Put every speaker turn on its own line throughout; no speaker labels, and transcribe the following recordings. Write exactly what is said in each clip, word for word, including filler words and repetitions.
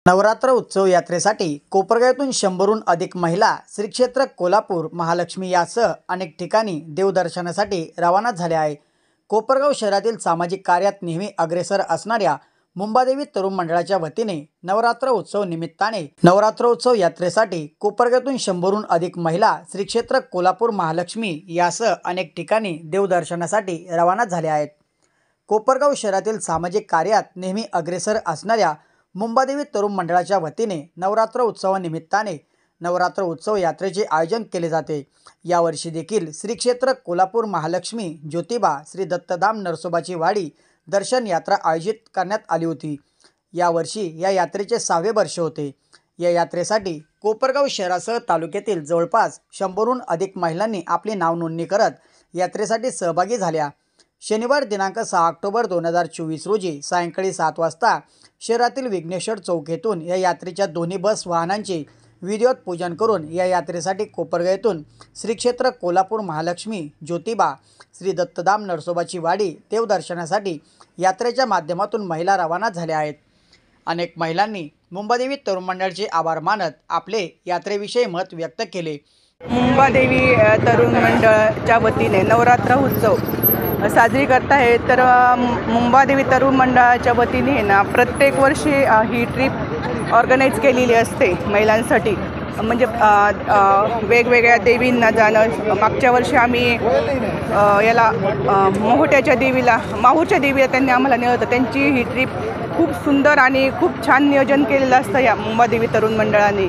नवरात्र उत्सव यात्रेसाठी कोपरगावतून शंभरहून अधिक महिला श्री क्षेत्र कोल्हापूर महालक्ष्मी यासह अनेक ठिकाणी देवदर्शनासाठी रवाना झाल्या आहेत। कोपरगाव शहरातील सामाजिक कार्यात नेहमी अग्रेसर असणाऱ्या मुंबादेवी तरुण मंडळाच्या वतीने नवरात्र उत्सव निमित्ताने नवरात्र उत्सव यात्रेसाठी कोपरगावतून शंभरहून अधिक महिला श्री क्षेत्र कोल्हापूर महालक्ष्मी यासह अनेक ठिकाणी देवदर्शनासाठी रवाना झाल्या आहेत। कोपरगाव शहरातील सामाजिक कार्यात नेहमी अग्रेसर असणाऱ्या मुंबादेवी तरुण मंडळाच्या वतीने नवरात्र उत्सवानिमित्ताने नवरात्र उत्सव यात्रेचे आयोजन केले जाते। यावर्षी देखील श्री क्षेत्र कोल्हापूर महालक्ष्मी ज्योतिबा श्री दत्तधाम नरसोबाची वाडी दर्शन यात्रा आयोजित करण्यात आली होती। यावर्षी या यात्रेचे सहावे वर्ष होते। या यात्रेसाठी कोपरगाव शहरासह तालुक्यातील जवळपास शंभरहून अधिक महिलांनी आपली नाव नोंदणी करत यात्रेसाठी सहभागी झाल्या। शनिवार दिनांक सहा ऑक्टोबर दोन हजार चोवीस रोजी सायंकाळी सात वाजता शहरातील विघ्नेश्वर चौक येथून या यात्रेच्या दोन्ही बस वाहनांचे विधिवत पूजन करून या यात्रेसाठी कोपरगाव येथून श्री क्षेत्र कोल्हापूर महालक्ष्मी ज्योतिबा श्री दत्तधाम नरसोबाची वाडी देवदर्शनासाठी यात्रेच्या माध्यमातून महिला रवाना झाल्या आहेत। अनेक महिलांनी मुंबादेवी तरुण मंडळाचे आभार मानत आपले यात्रेविषयी मत व्यक्त केले।
मुंबादेवी तरुण मंडळाच्या वतीने नवरात्र उत्सव साजरी करत आहे। तर मुंबादेवी तरुण मंडळाच्या वतीने ना प्रत्येक वर्षी ही ट्रिप ऑर्गनाईज केलेली असते महिलांसाठी। म्हणजे वेगवेगळ्या देवींना जाणं, मागच्या वर्षी आम्ही याला मोहोट्याच्या देवीला माहूरच्या देवीला त्यांनी आम्हाला नेलं। त्यांची ही ट्रिप खूप सुंदर आणि खूप छान नियोजन केलेलं असतं या मुंबादेवी तरुण मंडळाने।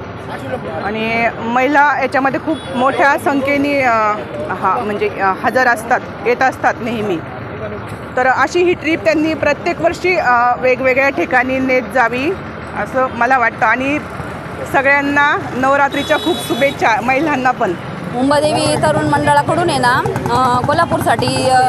आणि महिला याच्यामध्ये खूप मोठ्या संख्येने हा म्हणजे हजर असतात, येत असतात नेहमी। तर अशी ही ट्रिप त्यांनी प्रत्येक वर्षी वेगवेगळ्या ठिकाणी नेत जावी असं मला वाटतं। आणि सगळ्यांना नवरात्रीच्या खूप शुभेच्छा महिलांना पण।
मुंबादेवी तरुण मंडळाकडून आहे ना कोल्हापूरसाठी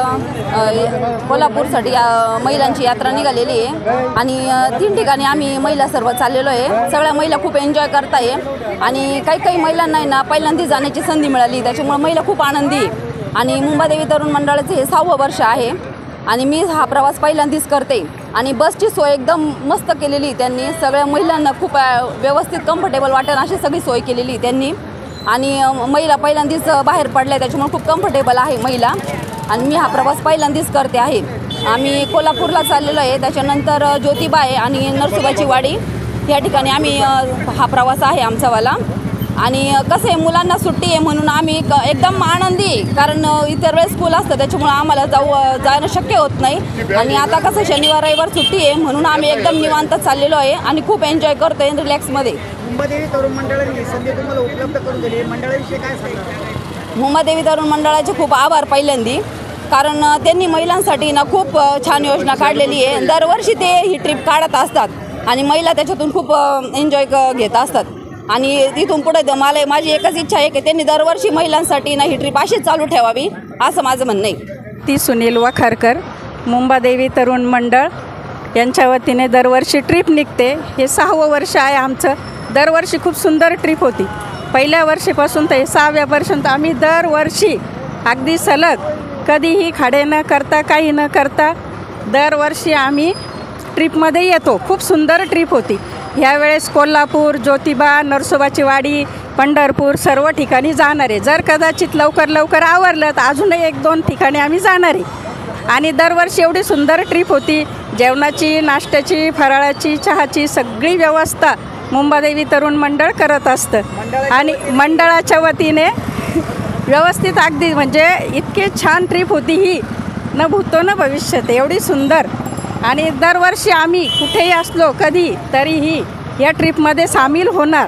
कोल्हापूरसाठी महिलांची यात्रा निघालेली आहे आणि तीन ठिकाणी आम्ही महिला सर्व चाललेलो आहे। सगळ्या महिला खूप एन्जॉय करत आहे आणि काही काही महिलांना आहे ना पहिल्यांदा जाण्याची संधी मिळाली, त्याच्यामुळे महिला खूप आनंदी आहे। आणि मुंबादेवी तरुण मंडळाचे हे सहावं वर्ष आहे आणि मी हा प्रवास पहिल्यांदाच करते आणि बसची सोय एकदम मस्त केलेली त्यांनी। सगळ्या महिलांना खूप व्यवस्थित कम्फर्टेबल वाटेल अशी सगळी सोय केलेली त्यांनी। आणि महिला पहिल्यांदाच बाहेर पडल्या त्याच्यामुळे खूप कम्फर्टेबल आहे महिला। आणि मी हा प्रवास पहिल्यांदाच करते आहे। आम्ही कोल्हापूरला चाललेलो आहे, त्याच्यानंतर ज्योतिबा आहे आणि नरसोबाची वाडी या ठिकाणी आम्ही हा प्रवास आहे आमचावाला। आणि कसं आहे मुलांना सुट्टी आहे म्हणून आम्ही एकदम आनंदी आहे, कारण इतर वेळेस स्कूल असतं त्याच्यामुळे आम्हाला जाऊ जाणं शक्य होत नाही। आणि आता कसं शनिवार रविवार सुट्टी आहे म्हणून आम्ही एकदम निवांत चाललेलो आहे आणि खूप एन्जॉय करतोय रिलॅक्समध्ये।
मुंबादेवी तरुण मंडळाने संधी तुम्हाला उपलब्ध करून दिली, मंडळाविषयी काय सांगणार?
मुंबादेवी तरुण मंडळाचे खूप आभार पहिल्यांदी, कारण त्यांनी महिलांसाठी ना खूप छान योजना काढलेली आहे। दरवर्षी ते ही ट्रिप काढत असतात आणि महिला त्याच्यातून खूप एन्जॉय घेत असतात। आणि तिथून पुढे मला माझी एकच इच्छा आहे की त्यांनी दरवर्षी महिलांसाठी ना ही ट्रिप अशीच चालू ठेवावी असं माझं म्हणणं आहे।
ती सुनील वाखारकर, मुंबादेवी तरुण मंडळ यांच्या वतीने दरवर्षी ट्रिप निघते। हे सहावं वर्ष आहे आमचं। दरवर्षी खूप सुंदर ट्रिप होती। पहिल्या वर्षीपासून ते सहाव्या पर्यंत आम्ही दरवर्षी अगदी सलग कधीही खाडे न करता काही न करता दरवर्षी आम्ही ट्रिपमध्ये येतो। खूप सुंदर ट्रिप होती। ह्यावेळेस कोल्हापूर, ज्योतिबा, नरसोबाची वाडी, पंढरपूर सर्व ठिकाणी जाणार आहे। जर कदाचित लवकर लवकर आवरलं तर अजूनही एक दोन ठिकाणी आम्ही जाणार आहे। आणि दरवर्षी एवढी सुंदर ट्रिप होती। जेवणाची, नाश्त्याची, फराळाची, चहाची सगळी व्यवस्था मुंबादेवी तरुण मंडळ करत असतं। आणि मंडळाच्या वतीने व्यवस्थित अगदी म्हणजे इतके छान ट्रिप होती ही, न भूतो न भविष्यत, एवढी सुंदर। आणि दरवर्षी आम्ही कुठेही असलो कधी तरीही या ट्रिपमध्ये सामील होणार।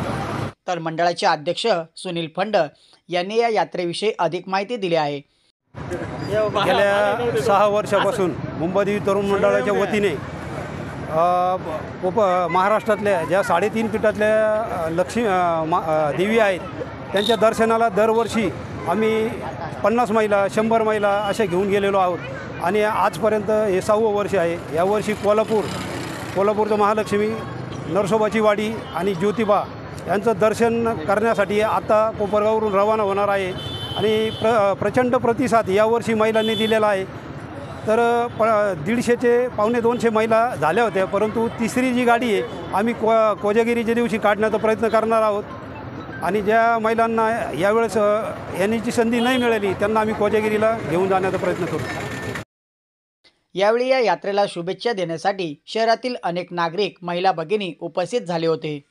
तर मंडळाचे अध्यक्ष सुनील फंड यांनी या यात्रेविषयी अधिक माहिती दिली आहे।
गेल्या सहा वर्षापासून मुंबादेवी तरुण मंडळाच्या वतीने उप महाराष्ट्रातल्या ज्या साडेतीन पीठातल्या लक्ष्मी देवी आहेत त्यांच्या दर्शनाला दरवर्षी आम्ही पन्नास महिला शंभर महिला अशा घेऊन गेलेलो आहोत। आणि आजपर्यंत हे सहावं वर्ष आहे। यावर्षी कोल्हापूर कोल्हापूरचं महालक्ष्मी, नरसोबाची वाडी आणि ज्योतिबा यांचं दर्शन करण्यासाठी आता कोपरगाववरून रवाना होणार आहे। आणि प्र प्रचंड प्रतिसाद यावर्षी महिलांनी दिलेला आहे। तर प दीडशेचे पावणे दोनशे महिला झाल्या होत्या, परंतु तिसरी जी गाडी आहे आम्ही को कोजागिरीच्या दिवशी काढण्याचा प्रयत्न करणार आहोत. आणि ज्या महिलांना यावेळेस येण्याची संधी नाही मिळाली त्यांना आम्ही कोजागिरीला घेऊन जाण्याचा प्रयत्न करू.
यावेळी या यात्रेला शुभेच्छा देण्यासाठी शहरातील अनेक नागरिक, महिला भगिनी उपस्थित झाले होते.